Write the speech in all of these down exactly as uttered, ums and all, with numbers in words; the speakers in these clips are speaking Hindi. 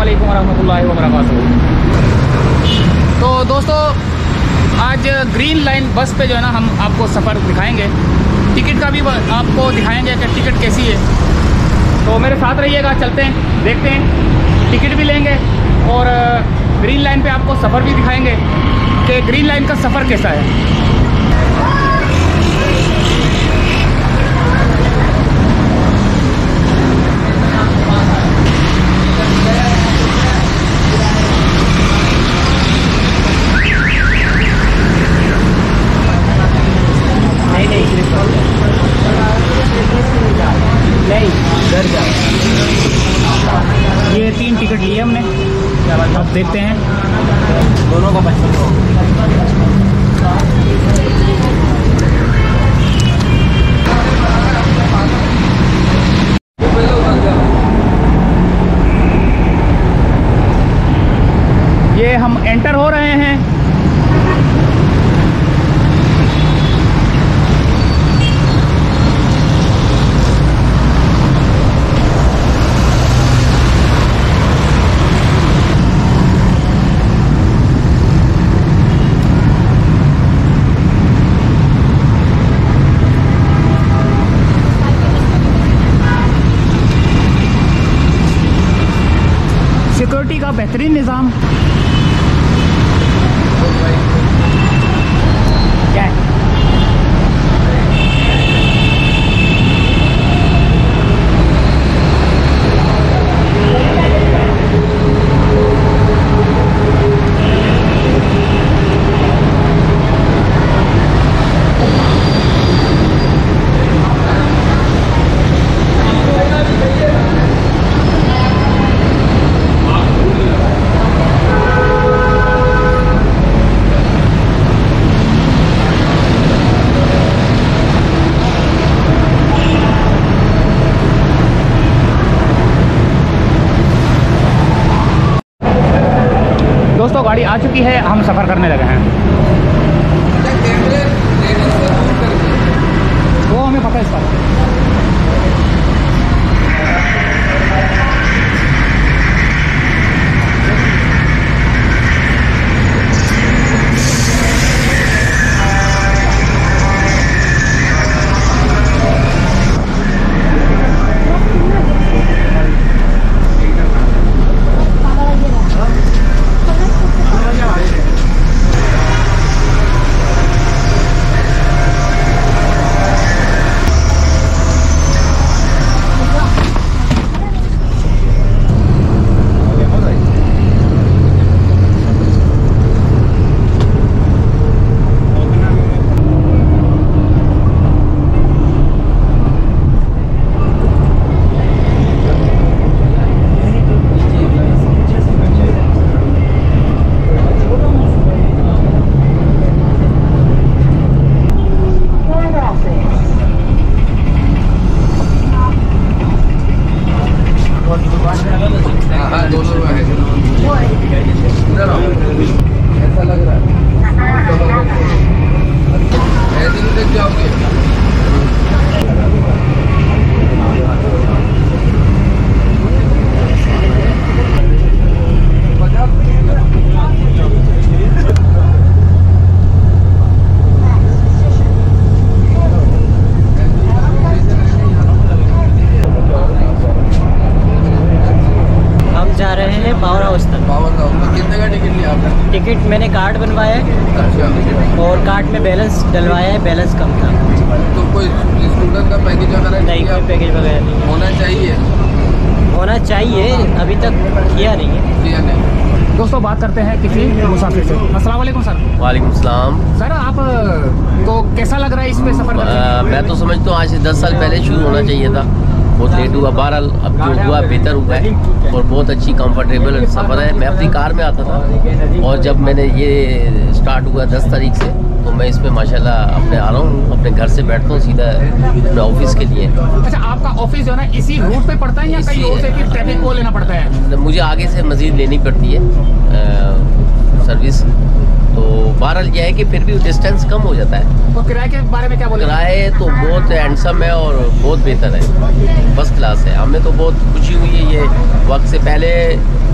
वालेकुम रहमतुल्लाहि व बरकातुहू। तो दोस्तों, आज ग्रीन लाइन बस पे जो है ना हम आपको सफ़र दिखाएंगे, टिकट का भी आपको दिखाएंगे कि टिकट कैसी है। तो मेरे साथ रहिएगा, चलते हैं, देखते हैं, टिकट भी लेंगे और ग्रीन लाइन पे आपको सफ़र भी दिखाएंगे कि ग्रीन लाइन का सफ़र कैसा है। ये तीन टिकट लिए हमने, अब देखते हैं दोनों का पसंद हो। ये हम एंटर हो रहे हैं। सिक्योरिटी का बेहतरीन निज़ाम। क्या है? दोस्तों, गाड़ी आ चुकी है, हम सफ़र करने लगे हैं। वो हमें पता है इस बात। ऐसा लग रहा है ऐसे ही देख जाओगे। पावर हाउस तक। पावर हाउस में कितने का टिकट लिया आपने? टिकट मैंने कार्ड बनवाया है। अच्छा। और कार्ड में बैलेंस डलवाया है, बैलेंस कम था। तो कोई स्टूडेंट का पैकेज वगैरह नहीं, कोई पैकेज वगैरह नहीं होना चाहिए? होना चाहिए, अभी तक किया नहीं है। किया नहीं। दोस्तों, बात करते हैं किसी मुसाफिर से। अस्सलाम वालेकुम सर। वालेकुम सलाम। सर, आप को कैसा लग रहा है इस पे सफ़र करने? मैं तो समझता हूँ आज से दस साल पहले शुरू होना चाहिए था, बहुत लेट हुआ। बहरहाल अब जो हुआ बेहतर हुआ है और बहुत अच्छी कंफर्टेबल सफ़र है। मैं अपनी कार में आता था और जब मैंने ये स्टार्ट हुआ दस तारीख से, तो मैं इसमें माशाल्लाह अपने आ रहा हूँ, अपने घर से बैठता हूँ सीधा अपने ऑफिस के लिए। अच्छा, आपका ऑफिस जो है ना इसी रूट पे पड़ता है या कहीं और से फिर ट्रैफिक को लेना पड़ता है? मुझे आगे से मज़ीद लेनी पड़ती है सर्विस। तो बहरहाल यह है कि फिर भी डिस्टेंस कम हो जाता है। और किराए के बारे में क्या बोलें? किराए तो बहुत हैंडसम है और बहुत बेहतर है, फर्स्ट क्लास है। हमें तो बहुत खुशी हुई है ये वक्त से पहले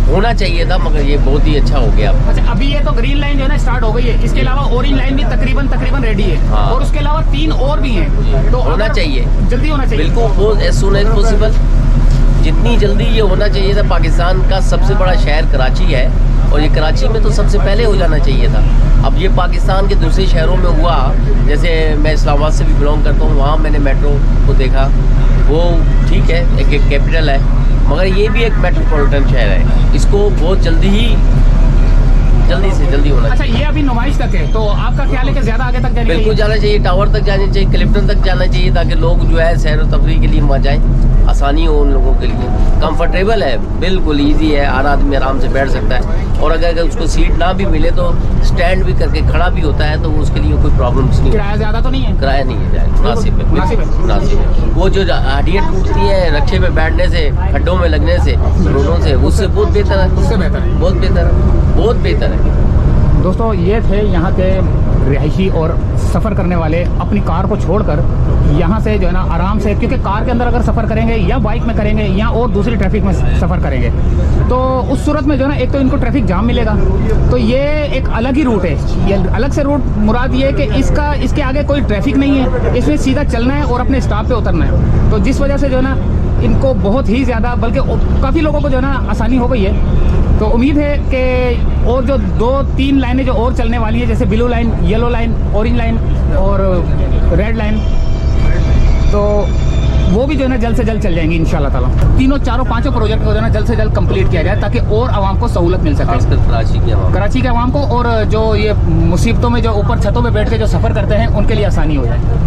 होना चाहिए था, मगर ये बहुत ही अच्छा हो गया। अच्छा, अभी ये तो ग्रीन लाइन जो है ना स्टार्ट हो गई है, इसके अलावा ऑरेंज लाइन भी तकरीबन तकरीबन रेडी है। हाँ। और उसके अलावा तीन और भी हैं, तो होना चाहिए, जल्दी होना चाहिए बिल्कुल एज सून एज पॉसिबल। जितनी जल्दी ये होना चाहिए था। पाकिस्तान का सबसे बड़ा शहर कराची है और ये कराची में तो सबसे पहले हो जाना चाहिए था। अब ये पाकिस्तान के दूसरे शहरों में हुआ, जैसे मैं इस्लामाबाद से भी बिलोंग करता हूँ, वहाँ मैंने मेट्रो को देखा, वो ठीक है एक, एक कैपिटल है, मगर ये भी एक मेट्रोपॉलिटन शहर है। इसको बहुत जल्दी ही जल्दी से जल्दी होना अच्छा, चाहिए। ये अभी नुमाइश तक है, तो आपका ख्याल है कि ज्यादा आगे तक जाने बिल्कुल जाना चाहिए, टावर तक जाना चाहिए, क्लिफ्टन तक जाना चाहिए, ताकि लोग जो है सैर व तफरीह के लिए वहाँ जाएँ, आसानी हो उन लोगों के लिए। कंफर्टेबल है, बिल्कुल इजी है, हर आदमी आराम से बैठ सकता है। और अगर अगर उसको सीट ना भी मिले तो स्टैंड भी करके खड़ा भी होता है, तो उसके लिए कोई प्रॉब्लम्स नहीं। किराया ज्यादा तो नहीं है? किराया नहीं है, मुनासिब है, मुनासिब है। मुनासिब है। वो जो हड्डियाँ टूटती हैं रक्शे पे बैठने से, खड्डों में लगने से, रोडों से, उससे बहुत बेहतर है, उससे बेहतर है, बहुत बेहतर है, बहुत बेहतर है। दोस्तों ये थे यहाँ के रिहायशी और सफ़र करने वाले अपनी कार को छोड़कर यहाँ से जो है ना आराम से, क्योंकि कार के अंदर अगर सफ़र करेंगे या बाइक में करेंगे या और दूसरी ट्रैफिक में सफ़र करेंगे तो उस सूरत में जो है ना एक तो इनको ट्रैफिक जाम मिलेगा, तो ये एक अलग ही रूट है। ये अलग से रूट मुराद ये है कि इसका इसके आगे कोई ट्रैफिक नहीं है, इसमें सीधा चलना है और अपने स्टॉप पे उतरना है। तो जिस वजह से जो है ना इनको बहुत ही ज़्यादा, बल्कि काफ़ी लोगों को जो है ना आसानी हो गई है। तो उम्मीद है कि और जो दो तीन लाइनें जो और चलने वाली है, जैसे blue line, yellow line, orange line और रेड लाइन, तो वो भी जो है ना जल्द से जल्द चल जाएंगी इंशाल्लाह ताला। तीनों चारों पांचों प्रोजेक्ट को जो है ना जल्द से जल्द कंप्लीट किया जाए, ताकि और आवाम को सहूलत मिल सके, खासकर कराची के आवाम कराची के आवाम को, और जो ये मुसीबतों में जो ऊपर छतों में बैठ के जो सफ़र करते हैं उनके लिए आसानी हो जाए।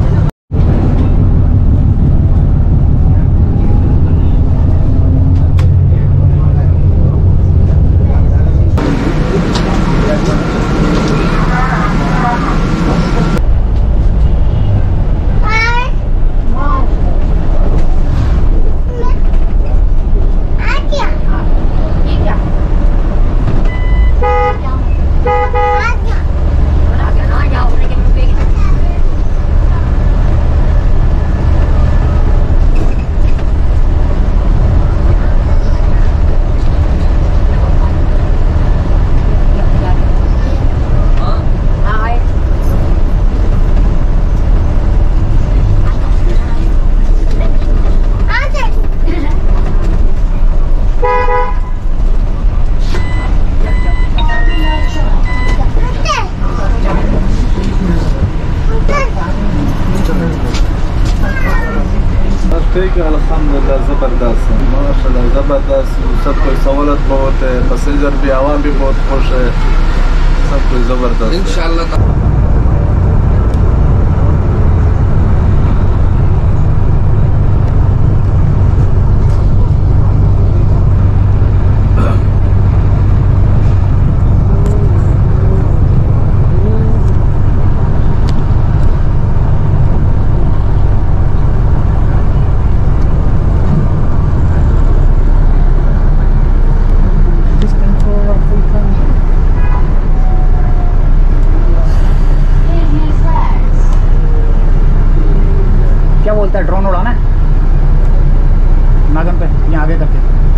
ठीक है, अल्हम्दुलिल्लाह ज़बरदस्त है, माशाल्लाह ज़बरदस्त। सब कोई सहूलत बहुत है, पैसेंजर भी, आवाम भी बहुत खुश है, सब कुछ ज़बरदस्त है इंशाल्लाह। क्या बोलता है, ड्रोन उड़ाना है नागन पे, यहाँ आगे करके।